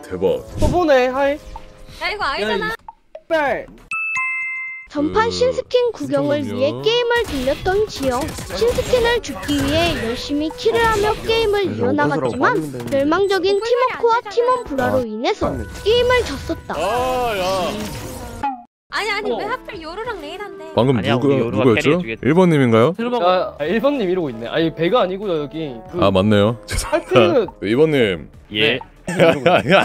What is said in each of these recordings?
대박. 초보네. 하이. 야 이거 아니잖아. 빨. 전판 신스킨 구경을 위해 게임을 돌렸던 지영. 신스킨을 죽기 위해 열심히 킬을 하며 게임을 이어나갔지만 멸망적인 팀워크와 팀원 불화로 인해서 게임을 졌었다. 아니 왜 하필 요루랑 레이나인데? 방금 누구였죠? 1번님인가요? 1번님 이러고 있네. 아니 배가 아니고요 여기. 아 맞네요. 죄송합니다. 2번님. 예. 아니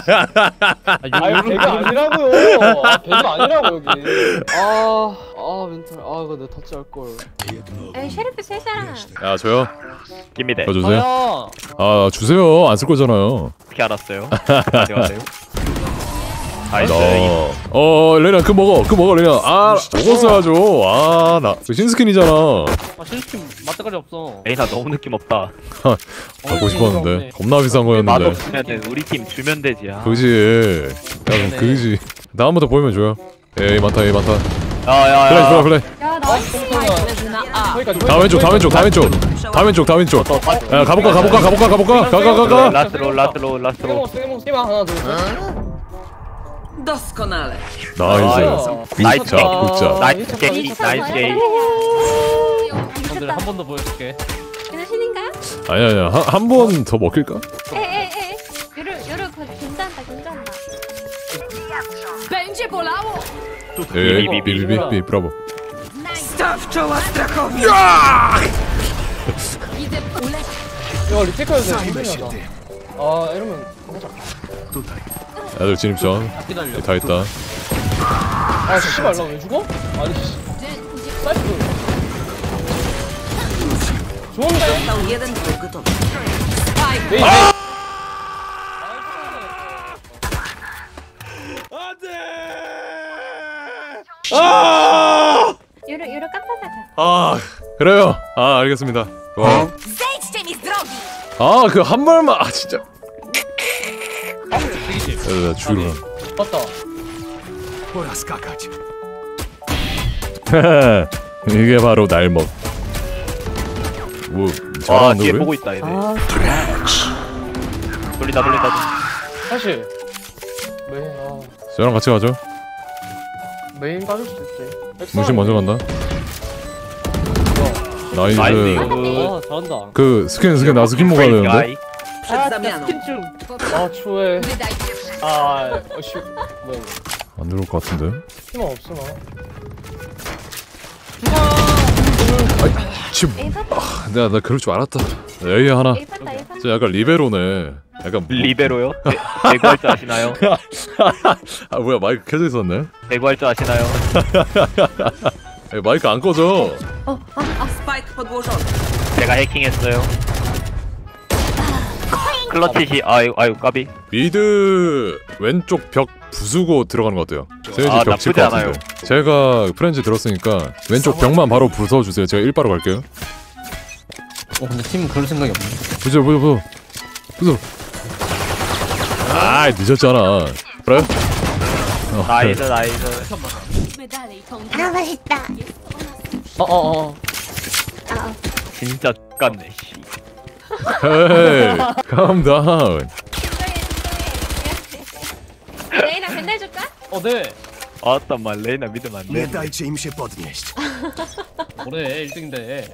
배가 아니라고요. 아 배가 아니라고 여기. 멘탈. 이거 내가 터치할 걸. 에이 셰리프 셋이잖아. 야 저요? 김미대. 저 주세요. 아 주세요. 안 쓸 거잖아요. 어떻게 알았어요? 안녕하세요. 나이스. 레나 그거 먹어 레나. 먹었어야죠. 나 그 신스킨이잖아. 신스킨 맛대가리 없어. 레이나 너무 느낌 없다. 갖고 싶었는데 겁나 비싼 거였는데. 맛없으면은 우리 팀 주면 되지. 그지. 야 그지. 다음부터 보이면 줘요. 에이 많다. 야야야. 플레이. 야 나이스. 다 왼쪽. 야 가볼까. 가. 라스트로. 게임 하나 둘. Doskonale. 나이스 게임. 형들 한 번 더 보여줄게. 괜찮으신가요? 아니야 한 번 더 먹힐까? 에에에. 요루 괜찮다. Będzie bolało. 비 브라보. Staw czoła strachowi. 이거 리테크해도 돼. 이러면 가자. 애들 진입전. 다 있다. 씨발 나 왜 죽어? 아니 사이프. 좋은데? Został jeden wróg gotowy. 메인. 요루 깜빡하자. 그래요. 알겠습니다. Zejdźcie mi z drogi. 그 한 발만. 진짜. 나 죽이러. 맞다. 이게 바로 날먹. 뭐 잘하는데 뒤에 왜? 보고 있다 얘네. 돌린다. 사실 메인 저랑 같이 가죠. 메인 빠질 수도 있지. 문신 먼저 간다. 나이스. 잘한다. 그 스킨 나 스킨 먹어야 되는데. Przed zamianą. 스킨 좀. 추해. 뭐야. 안 들어올 것 같은데. 팀원 없으나? 지금 나 그럴 줄 알았다. 에이 하나. 저 약간 리베로네. 약간 리베로요? 배구할 줄 아시나요? 뭐야 마이크 켜져 있었네. 배구할 줄 아시나요? 마이크 안 꺼져. Spike podłożony. 제가 해킹했어요. 클러치시 아유 까비. 미드 왼쪽 벽 부수고 들어가는 거 어때요? 세이지 벽 칠 나쁘지 것 않아요. 같은데. 제가 프렌즈 들었으니까 왼쪽 벽만 바로 부숴주세요. 제가 1바로 갈게요. 근데 팀은 그럴 생각이 없네. 부숴. 늦었잖아. 그래? 나이스. 맛있다. 진짜 X같네 씨. Hey, calm down. 레이나 벤달 줄까? 네. 말 레이나 믿으면 안 돼. Nie dajcie im się podnieść. 뭐래 1등인데.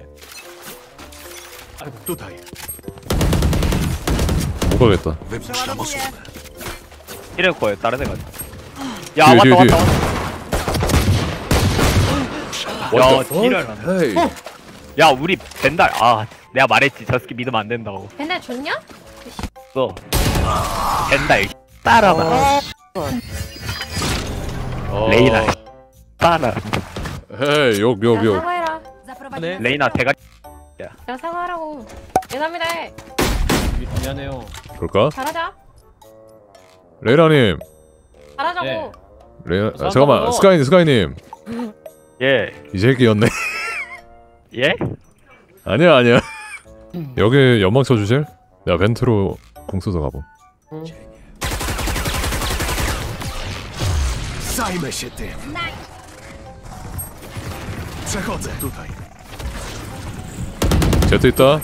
Tutaj. 못 가겠다. Wypuszczam osobę. 이럴 거예요. 다른 애가. 야 왔다. 야 지랄. Hey. 야 우리 벤달. 내가 말했지 저 스키 믿으면 안 된다고. 벤달 줬냐? 벤달 따라봐. 레이나 따라. Hey, 욕. 사과해라. 네. 레이나 대가리. 야 사과하라고. 죄송합니다. 미안해요. 그럴까? 잘하자. 레이나님. 잘하자고. 네. 잠깐만. 스카이님. 예. 이 새끼였네. 예? 아니야. 여기 연막 쳐주실? 내가 벤트로 공 쏘서 가봄. Zajmę się tym. Przechodzę tutaj. 제트 있다.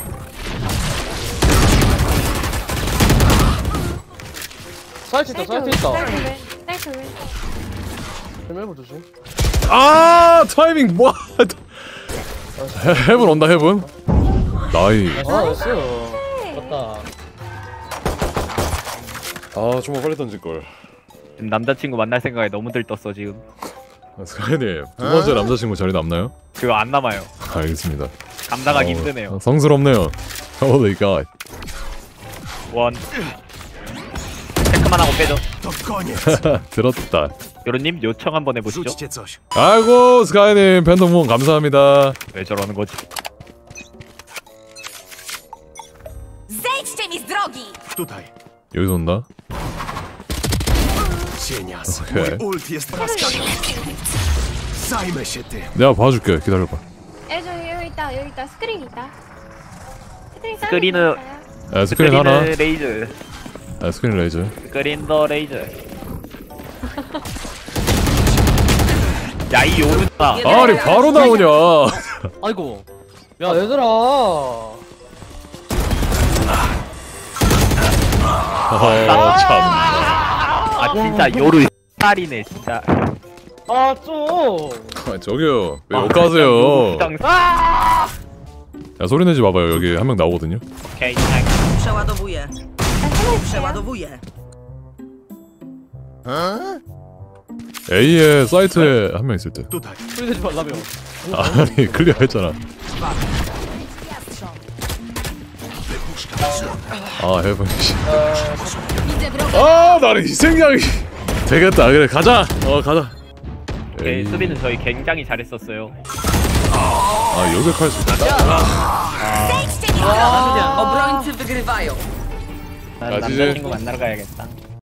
사이트 있다 사이트 있다. 사이트 왜? 헬멧 조심. 아 타이밍 뭐? 헤븐 온다 헤븐. 나이. 아 나이스. 맞다. 아 정말 빨리 던질 걸. 남자친구 만날 생각에 너무 들떴어 지금. 스카이님 두 번째 남자친구 자리 남나요? 그거 안 남아요. 알겠습니다. 감당하기 힘드네요. 성스럽네요. Holy God. 원. 체크만 하고 빼죠. To koniec. 들었다. 요런님 요청 한번 해보시죠. Rzućcie coś. 아이고 스카이님 팬덤 후원 감사합니다. 왜 저러는 거지? Zejdźcie mi z drogi! Tutaj. 여기서 온다. Cienias. Okej. Mój ult jest rozkażony. Zajmę się tym. 내가 봐줄게. 기다려봐. 여기 있다. 스크린 있다. 스크린은- 아, 스크린 하나. 레이저. 아, 스크린 레이저. 스크린 더 레이저. 야이 오른다. 아니 바로 나오냐? 아이고. 야 얘들아. 참. 아 진짜 요루 살이네 진짜. 아 좀. 아, 저기요. 왜 욕하세요? 야 소리 내지 마봐요. 여기 한 명 나오거든요. 오케이. Przeładowuję. Przeładowuję. A에 사이트에 한 명 있을 때. Tutaj. 소리 내지 말라며. 아니 클리어 했잖아. 아 헤븐 씨. 아 나는 이 생각이 되겠다. 그래 가자. 가자. 오케이 수비는 저희 굉장히 잘했었어요. 아 요격할 수 있다. Zejdźcie mi z drogi! Obrońcy wygrywają. 난 아, 진짜? 남자친구 만나러 가야겠다.